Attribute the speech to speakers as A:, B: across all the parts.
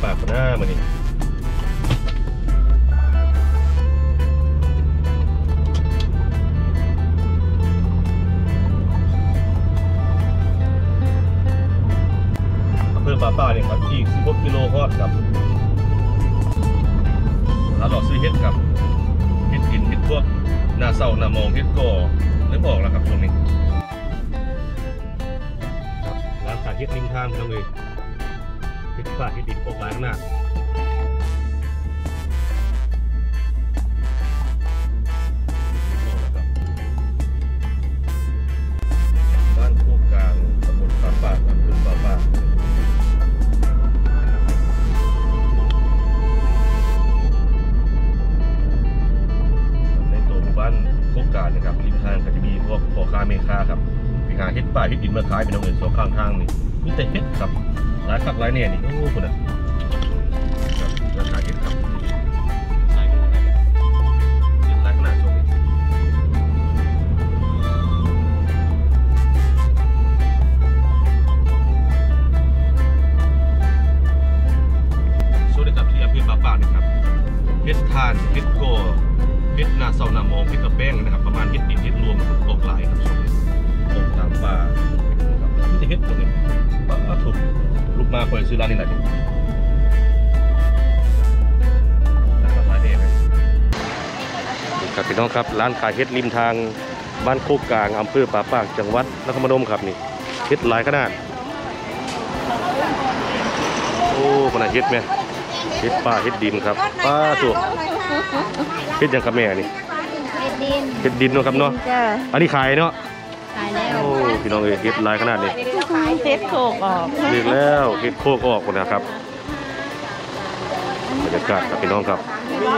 A: ปากคนหน้ามานี่อำเภอป่าป้าเนี่ยครับอีก16 กิโลฮอดครับเราหลอกซื้อเฮ็ดครับเฮ็ดกินเฮ็ดพวกหน้าเศร้าหน้ามองเฮ็ดก่อเริ่มออกแล้วครับตรงนี้ครับร้านขายเฮ็ดริมทางพี่น้องเลยเฮ็ดป้าเฮ็ดดินออกหลายขนาดบ้านโคกกลางตำบลป่าป้าอำเภอป่าป้าบ้านโคกกลางนะครับริมทางก็จะมีพวกพ่อค้าแม่ค้าครับไปหาเฮ็ดป่าเฮ็ดดินมาขายเป็นเอาเงินสองข้างทางนี่มีแต่เฮ็ดครับหลายคักหลายแน่นี่โอ้คุณน่ะครับราคาเฮ็ดครับหลายขนาดเฮ็ดหลายขนาดช่วงนี้สวัสดีครับที่อำเภอป่าป้านะครับเฮ็ดทานเฮ็ดโกเฮ็ดหน้าเศร้าหน้ามองเฮ็ดกระแป้งนะครับประมาณเฮ็ดดินเฮ็ดรวมกับออกหลายครับช่วงนี้ตกตามป่านะครับที่จะเฮ็ดตรงนี้ป่าถูกลูกมาคอยซื้อร้านนี้หน่อยนะครับร้านนี้ครับพี่น้องครับร้านขายเฮ็ดริมทางบ้านโคกกลางอำเภอป่าปากจังหวัดนครพนมครับนี่เฮ็ดหลายขนาดโอ้ขนาดเฮ็ดไหมเฮ็ดป่าเฮ็ดดินครับป่าถูกเฮ็ดยังครับแม่นี่เฮ็ดดินเนาะครับเนาะอันนี้ขายเนาะขายแล้วโอ้พี่น้องเอ้ยเฮ็ดหลายขนาดนี้เฮ็ดโคกออกเรียกแล้วเฮ็ดโคกออกหมดนะครับบรรยากาศครับพี่น้องครับ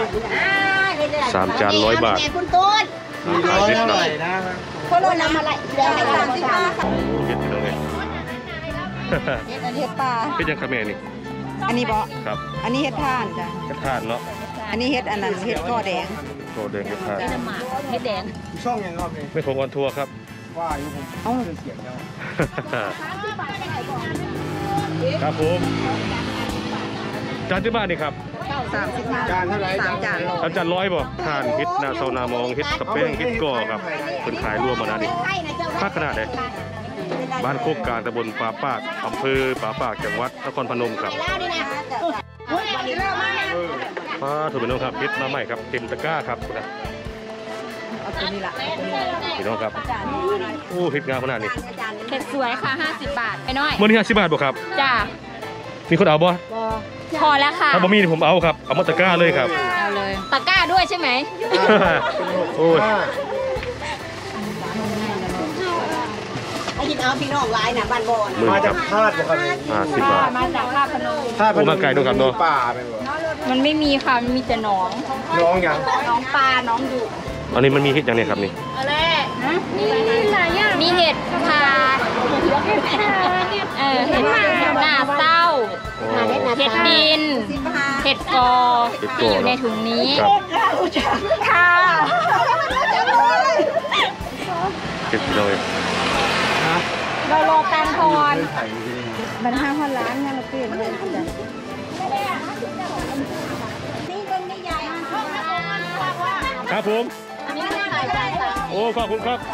A: 3 จาน100 บาท
B: คุณตูน
A: ขายเฮ็ดนะ
B: คนละนำอะไรเดี๋ยวให้35
A: โอ้เฮ็ดพี่น้องเอ้ย
B: เฮ็ดอันเฮ็ดปลา
A: เฮ็ดยังครับแม่นี่
B: อันนี้บ่
A: ครับ
B: อันนี้เฮ็ดท่านจ้ะ
A: เฮ็ดทานเนาะ
B: อันนี้เฮ็ดอันนั้นเฮ็ดก้อแดง
A: ก้อแดงเฮ็ดทาน
B: เฮ็ดแดง
C: ช่องยังรอบนี้
A: ไม่ของออนทัวร์ครับ
C: ว่าอยู่ผมเอ้าเสียงแล้ว
A: ครับผมจานที่บ้านนี่ครับ
B: 35
C: จานเท่าไหร่
B: 3 จาน100
A: 3 จาน100บ่ทานเฮ็ดหน้าเซานามองเฮ็ดกระแป้งเฮ็ดก่อครับเพิ่นขายรวมมานะนี่ภาคขนาดใดบ้านโคกกลางตำบลป่าปากอำเภอป่าปากจังหวัดนครพนมครับถูกพี่น้องครับเฮ็ดมาใหม่ครับเต็มตะกร้าครับนะ
B: เอาตัวนี้ล่ะ
A: พี่น้องครับโอ้เฮ็ดงามขนาดนี้
D: เห็ดสวยค่ะ50 บาทไปน้อย
A: มื้อนี้50 บาทบ่ครับ
D: จ้า
A: มีคนเอาบ่
D: พอแล้วค่ะ
A: ถ้าบ่มีผมเอาครับเอามาตะกร้าเลยครับ
D: เอาเลยตะกร้าด้วยใช่ไหม
A: โอ้ย
B: กินเอาพี่น้องหลายน่ะบ้านบ่น่ะ
C: มาจากธาตุครับ
A: 50 บาท
D: มาจากลาดพนม
C: ธาตุพนมมาไกลด้วยครับเนาะป่าไปบ่
D: มันไม่มีค่ะมันมีแต่หนอง
C: ยัง
D: น้องปลาน้องดุ
A: อันนี้มันมีเห็ดอย่างนี้ครับนี่
D: อะไรมีหลายอย่างมีเห็ดคาเห็ดหน้าเศร้าเห็ดดินเห็ดกอที่อยู่ในถุงนี้ค่ะ
A: เห็ดเลย
D: เราโลตังทอน
B: มัน5,000 ล้านเนี่ยเราเปลี่ยนเลย
A: ครับผมโอ้ขอบคุณครับ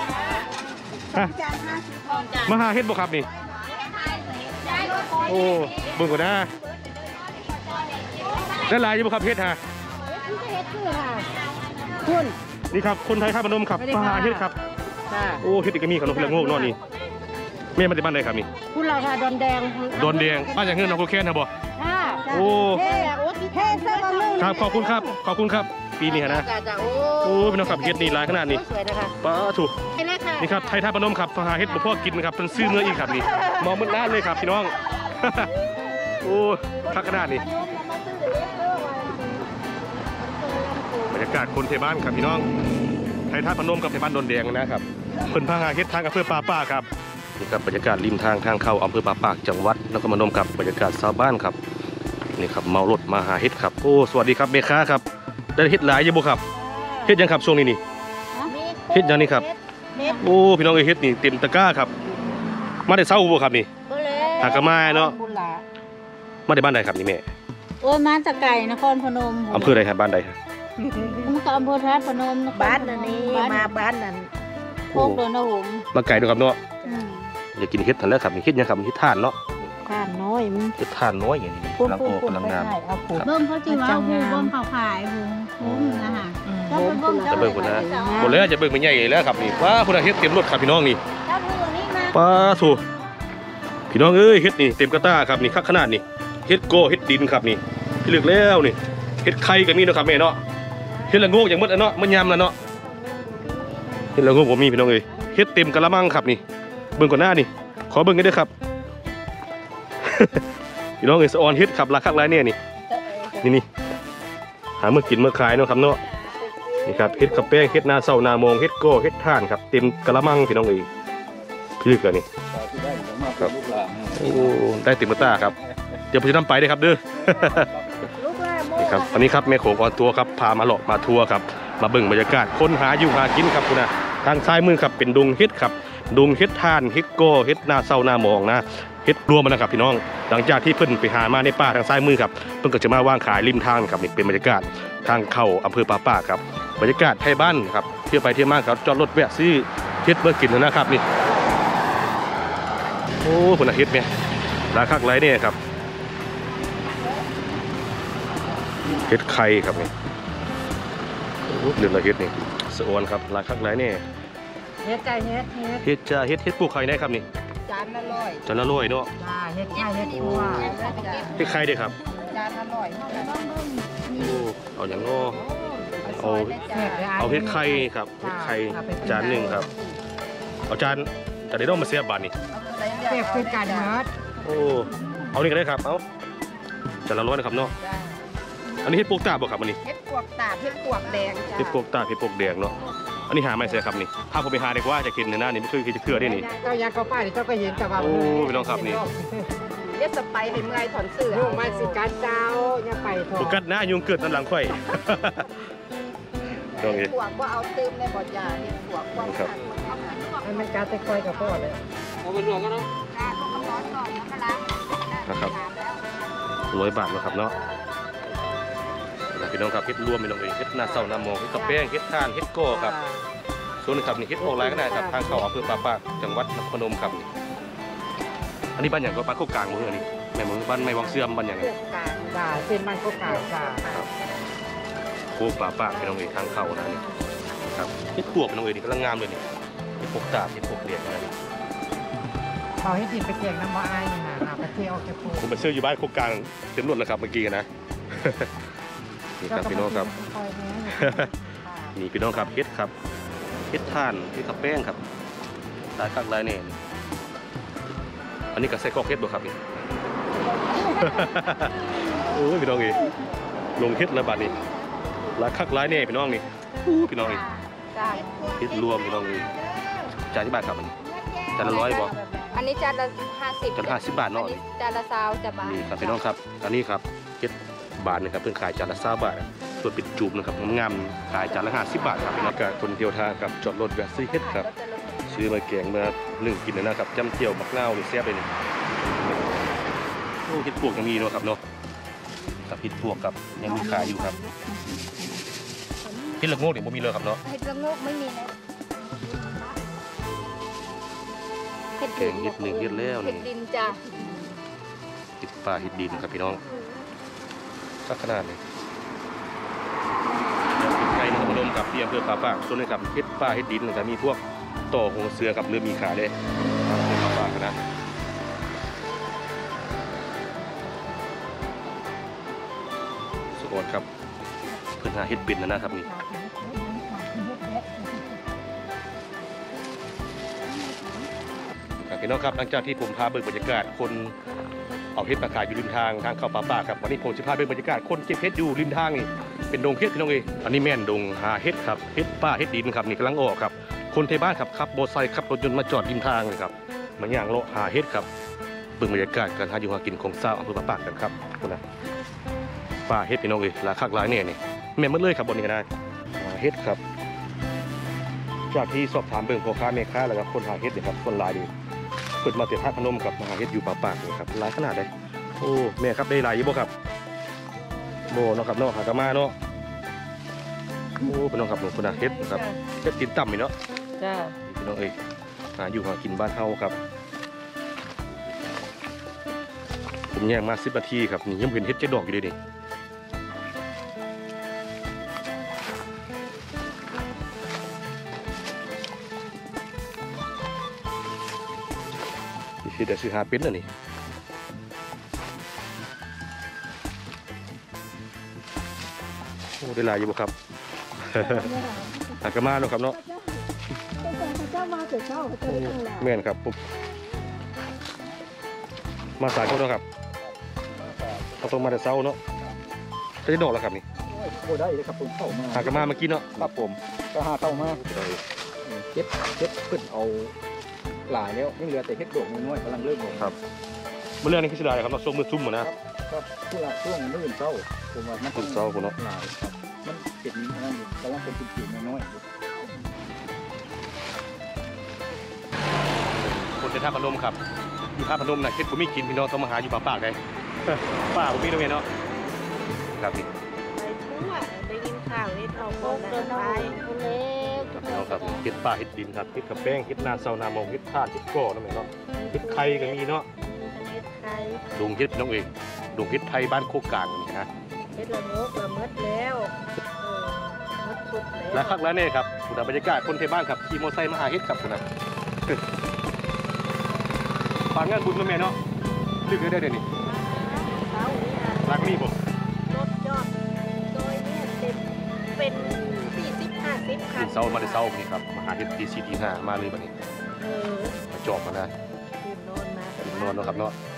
A: มาหาเห็ดบ่ครับนี่โอ้เบิ่งก่อนนะได้หลายอยู่บ่ครับเห็ดฮะ
B: คุณ
A: นี่ครับคนไทยข้าพนมครับมาหาเห็ดครับโอ้เห็ดอีกก็มีขนมพลังโง่นอนนี่แม่มาจากบ้านใดครับนี่
B: คุณเราค่ะดอนแดง
A: บ้านอย่างเงี้ยน้องโคแคนนะบ่โอ้ครับขอบคุณครับปีนี้นะโอ้พี่น้องขับเฮ็ดนี่หลายขนาดนี้ป้าถูกนี่ครับไทยท่าพนมครับพาเฮ็ดบ่พอกินครับเป็นซื้อเนื้ออีกครับนี่มองมืดล้านเลยครับพี่น้องโอ้ทักขนาดนี้บรรยากาศคนเทบ้านครับพี่น้องไทยท่าพนมกับเทบ้านดอนแดงนะครับเพิ่นพาเฮ็ดทางอำเภอป่าป้าครับนี่ครับบรรยากาศริมทางเข้าอำเภอป่าปากจังหวัดนครพนมครับบรรยากาศชาวบ้านครับนี่ครับเมารถมาหาเฮ็ดครับโอ้สวัสดีครับแม่ค้าครับได้เฮ็ดหลายอยู่บ่ครับเฮ็ดยังครับช่วงนี้นี่เฮ็ดยังนี่ครับโอ้พี่น้องเอ้ยเฮ็ดนี่เต็มตะกร้าครับมาได้เช้าบ่ครับนี่หากะมาเนาะมาได้บ้านใดครับนี่แม่
B: โอ้ยมาจากไก่นครพนม
A: อำเภอใดครับบ้านใดครับ
B: มันก็อำเภอธาตุพนมบ้านอันนี้มาบ้านนั้นโคกโดนนะผม
A: มาไก่ด้วยครับเนาะอยากกินเฮ็ดทันแล้วครับมีเฮ็ดยังครับมีเฮ็ดท่านเนาะ
B: ข้านน้อยมึง
A: เฮ็ดท่านน้อยอย่างนี้กำลังออกกำลังงาม
B: เบิ้งเขาจีว่าหูเบิ้งเขาขายหูนะคะจะไปเบิ้ง
A: จะเบิ่งคนนะหมดแล้วจะเบิ่งไม่ใหญ่แล้วครับนี่ว้าคนเฮ็ดเต็มรถครับพี่น้องนี่
B: เจ้ามือนี่มา
A: ป้าถูพี่น้องเอ้ยเฮ็ดนี่เต็มกระต้าครับนี่คักขนาดนี่เฮ็ดโกเฮ็ดดินครับนี่ที่เลือกแล้วนี่เฮ็ดไข่ก็มีเนาะครับแม่เนาะเฮ็ดละโงกอย่างหมดแล้วเนาะมันยำแล้วเนาะเฮ็ดละโงกบ่มีพี่น้องเอ้ยเฮ็ดเต็มกะละมังครับนี่เบิ่งก่อนหน้านี่ขอเบิ่งกันเด้อครับ พี่น้องเอ้ยสะออนเฮ็ดครับราคาหลายเนี่ยนี่หาเมื่อกินเมื่อขายเนาะครับเนาะนี่ครับเฮ็ดกับแป้งเฮ็ดนาเศร้านาโมงเฮ็ดโกเฮ็ดท่านครับเต็มกะละมังพี่น้องเอ้ยพี่ลึกแล้วนี่ครับโอ้ได้เต็มกระต้าครับเดี๋ยวผมจะนำไปเด้อครับเด้อ นี่ครับวันนี้ครับแม่โขงออนตัวครับพามาหลอกมาทัวร์ครับมาเบิ่งบรรยากาศคนหาอยู่หากินครับคุณนะทางซ้ายมือครับเป็นดงเฮ็ดครับดงเฮ็ดท่านเฮ็ดโกเฮ็ดนาเศร้านาโมงนะเฮ็ดรวมมันนะครับพี่น้องหลังจากที่เพิ่นไปหามาในป่าทางซ้ายมือครับเพิ่นก็จะมาว่างขายริมทางครับนี่เป็นบรรยากาศทางเข้าอำเภอป่าป้าครับบรรยากาศไทยบ้านครับเที่ยวไปเที่ยวมาครับจอดรถแวะซื้อเฮ็ดเมื่อกินนะครับนี่โอ้คุณนะเฮ็ดเนี่ยราคาไรเนี่ยครับเฮ็ดไข่ครับนี่โอ้เดือดละเฮ็ดนี่สะออนครับราคาไรเนี่ย
B: เฮ็ดไก่เฮ็ด
A: เฮ็ดจ้าเฮ็ดปลูกไข่ได้ครับนี่
B: จานละร้อย
A: จานละร้อยเนาะ
B: จ้าเฮ็ดไก่เฮ็ดทั่ว
A: เฮ็ดไข่ได้ครับ
B: จานละร้อย
A: โอ้เอาอย่างง้อเอาเฮ็ดไข่ครับเฮ็ดไข่จานหนึ่งครับเอาจานแต่ได้ต้องมาเสียบบาทนี่
B: เก็บเป็นการเฮ็ด
A: โอ้เอานี่ก็ได้ครับเอาจานละร้อยนะครับเนาะอันนี้เฮ็ดปลูกตาบ่ครับอันนี้
B: เฮ็ดปวกตาบเฮ็ดปวกแดงจ้า
A: เฮ็ดปลูกตาเฮ็ดปลูกแดงเนาะอันนี้หาไม่เสียครับนี่ถ้าผมไปหาดีกว่าจะกินในหน้านี่ไม่เคยกินเทื่อได้นี่
B: เจ้ายังเข้าป้ายเจ้าก็เห็นแต่ว่า
A: โอ้พี่น้องครับนี่
B: เฮ็ดสไปให้เมื่อยถอนเสื้อยุงมาสิการเจ้าอย่าไปถอ
A: ปกัดหน้ายุงเกิดตามหลังไฟตรงนี้
B: ปวกบ่เอาตื้มในบ่อยาเฮ็ดปวกความ
A: ครับ
B: มันการตะคอยกับพ่อเลย
A: นะครับ100 บาทนะครับเนาะพี่น้องครับเฮ็ดรวมพี่น้องเฮ็ดนาเศร้านาโมงเฮ็ดกระแป้งเฮ็ดท่านเฮ็ดโก้ครับส่วนนี้ครับนี่เฮ็ดออกหลายขนาดครับทางเข้าอำเภอป่าปากจังหวัดนครพนมครับนี่อันนี้บ้านอย่างก็บ้านโคกกลางหมู่นี่แม่หมู่บ้านไม่วังเสื่อมบ้านอย่างนี้
B: กลางจ้าเป็นมันก็กลางจ้า
A: โคกป่าปากพี่น้องทางเข้านะนี่ครับเฮ็ดพวกพี่น้องนี่กำลังงามเลยนี่เฮ็ดพวกตาเฮ็ดพวกเรียกนะนี่
B: เขาให้ดินไปแกงน้ำมะอ้ายนี่นะไปเที่ยวแค่พู
A: ผมไปซื้ออยู่บ้านโคกกลางเต็มรถแล้วครับเมื่อกี้นะ นี่ครับพี่น้องครับ นี่พี่น้องครับเฮ็ดครับเฮ็ดท่านเฮ็ดกับแป้งครับตายข้างไรเนี่ยอันนี้ก็ใส่กอกเฮ็ดบ่ครับนี่ โอ้ยพี่น้องนี่ลงเฮ็ดแล้วบัดนี้หลายคักหลายเนี่ยพี่น้องนี่พี่น้องนี่เฮ็ดรวมพี่น้องนี่จานที่บาทครับมันจานละ100บ่
D: อันนี้จานละ50
A: จานละ50 บาทเนาะ
D: อันนี้จานละ20จะบาท
A: นี่ครับพี่น้องครับอันนี้ครับเฮ็ดบาทนะครับเพิ่งขายจานละ20 บาทส่วนปิดจูบนะครับงามๆขายจานละ50 บาทครับพี่น้องกับคนเที่ยวทางกับจอดรถแวะซื้อเฮ็ดครับซื้อมาแกงมานึ่งกินนะครับจ้ำเจียวบักนาวนี่แซ่บเลยนี่โอ้เฮ็ดปวกยังมีเนาะครับเนาะกับเฮ็ดปวกครับยังมีขายอยู่ครับเฮ็ดละโงกเนี่ยบ่มีเลยครับเนาะ
D: เห็ดละโงกไม่มีนะเห็ด
A: แกงเฮ็ดหนึ่งเฮ็ดแล้ว
D: เห็
A: นี่
D: ดดินจ้ะ
A: เฮ็ดปลาเฮ็ดดินครับพี่น้องสักขนาดเลยไก่นครพนมกับที่อำเภอป่าปากส่วนนี้ครับเฮ็ดปลาเฮ็ดดินแต่มีพวกต่อหงเสือกับเรือมีขายเลยอำเภอป่าปากนะสุกรครับเพิ่นหาเฮ็ดเป็นนะครับนี่พี่น้องครับหลังจากที่ผมพาเบิ่งบรรยากาศคนเอาเฮ็ดมาขายอยู่ริมทางเข้าป่าปากครับวันนี้ผมจะพาเบิ่งบรรยากาศคนเก็บเฮ็ดอยู่ริมทางนี่เป็นดงเฮ็ดพี่น้องเอ้ยอันนี้แม่นดงหาเฮ็ดครับเฮ็ดป่าเฮ็ดดินครับนี่กำลังออกครับคนไทยบ้านครับขับมอเตอร์ไซค์ขับรถยนต์มาจอดริมทางเลยครับมาย่างเลาะหาเฮ็ดครับเบิ่งบรรยากาศการหาอยู่หากินของชาวอำเภอป่าปากกันครับคุณนะป่าเฮ็ดพี่น้องเอ้ยหลายคักหลายแน่นี่แม่นหมดเลยครับบนนี้ก็ได้หาเฮ็ดครับจากที่สอบถามเบิ่งพ่อค้าแม่ค้าแล้วก็คนหาเฮ็ดเนี่ยครับคนหลายดีเปิดมาเตียท่าพนมกับมาหาเฮ็ดอยู่ป่าปากนี่ครับหลายขนาดเลยโอ้แม่ครับได้หลายอยู่บ่ครับโบเนาะครับเนาะหากะมาเนาะโอ้พี่น้องครับหลวงคุณอาเฮ็ดนะครับเฮ็ดกินต่ำนี่เนาะ
B: จ้า
A: พี่น้องเอ้ยหาอยู่หากินบ้านเฮาครับผมแย่งมา10 นาทีครับนี่ยังเห็นเฮ็ดเจ็ดดอกอยู่เลยนี่นี่แต่ซื้อหาเป็นน่ะนี่โอ้ได้หลายอยู่บ่ครับ หากะมาเนาะครับเนาะ
B: เจ้ามาเสร็จเจ้าเขาจะได้ตั้งหลาย
A: แม่นครับปุ๊บมาสายเขาเนาะครับเขาต้องมาแต่เช้าเนาะจะดอกแล้วครับนี่
C: โอ้ได้เลยครับผมเข้ามา
A: หากะมาเมื่อกี้เนาะ
C: ครับผมก็หาเข้ามาเก็บขึ้นเอาหลายแล้วยังเหลือแต่เฮ็ดโดกน้อยๆกำลังเริ่มลง
A: ครับเมื่อเรื่องนี้คือสิได้ครับเนาะช่วงมือซุ่มหมดนะ
C: ก็ช่วงมื้อเช้าผมว่ามัน
A: มื้อเช้าพุ่นเนาะ
C: หลายครับมันเป็นนั่นอยู่กำลังเป็นจุดๆน้อยๆอยู่
A: คนในท่าพนมครับอยู่ท่าพนมน่ะเฮ็ดบ่มีกินพี่น้องต้องมาหาอยู่ป่าปากได้ ป่าบ่มีตรงนี้เนาะครับนี่
B: ไปทั่วได้ยินข่าวนี่เอาคนนั้นไปคนเล็ก
A: ครับพี่น้องครับเฮ็ดป่าเฮ็ดดินครับเฮ็ดกับแป้งเฮ็ดนาเซานาโมงเฮ็ดทาดเฮ็ดก่อนั่นแหละเนาะเฮ็ดไข่ก็มีเนาะ
B: เฮ็ดไทย
A: ดงเฮ็ดพี่น้องเองดงเฮ็ดไทยบ้านโคกกลางนี่นะ
B: เฮ็ดละงกละมดแล้วมดสุด
A: แล้
B: แล้ว ว
A: คักแล้วเนี่ยครับผู้นำบรรยากาศคนไทยบ้านครับขี่มอเตอร์ไซค์มาหาเฮ็ดครับผู้นำฝากงานบุญมาแม่เนาะลึกได้เดี๋ยวนี้
B: เช้านี้
A: รักนี่ผม
B: รถยอดโดยเนี่ยเต็มเป็น40-50คั
A: ตื่
B: น
A: นเช้ามาได้เช้านี่ครับมาหาเฮ็ดตี4ตี5มาเลยบัดนี้
B: เออ
A: มาจอบมาได้
B: ตื่นนอนมา
A: ตื่นนอนเนาะครับเนาะ
B: เ